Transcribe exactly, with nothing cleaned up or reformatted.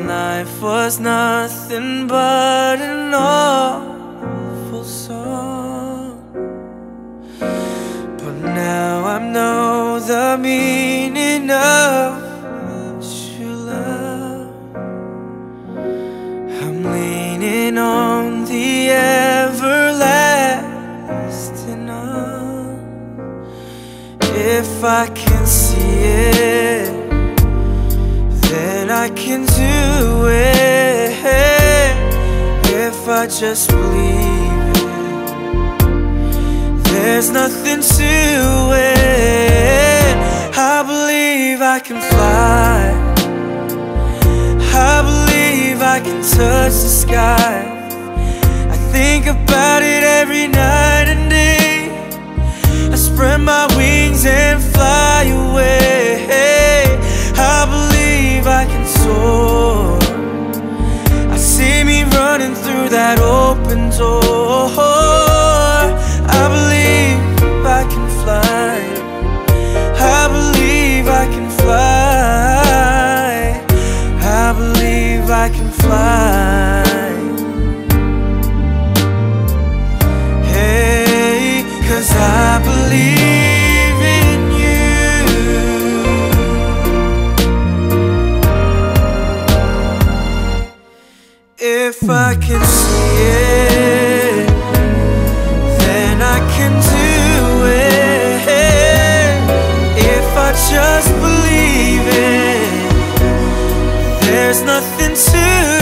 life was nothing but an awful song. But now I know the meaning of true love. I'm leaning on the everlasting arm. If I can see it, then I can do it. If I just believe it, there's nothing to it. I believe I can fly. I believe I can touch the sky. I think about it every night and day. I spread my wings and fly away. I believe I can soar. I see me running through that open door. I believe I can fly. I believe I can fly. I believe I can fly. Hey, 'cause I believe in you. If I can see it, then I can do it. If I just believe it, there's nothing to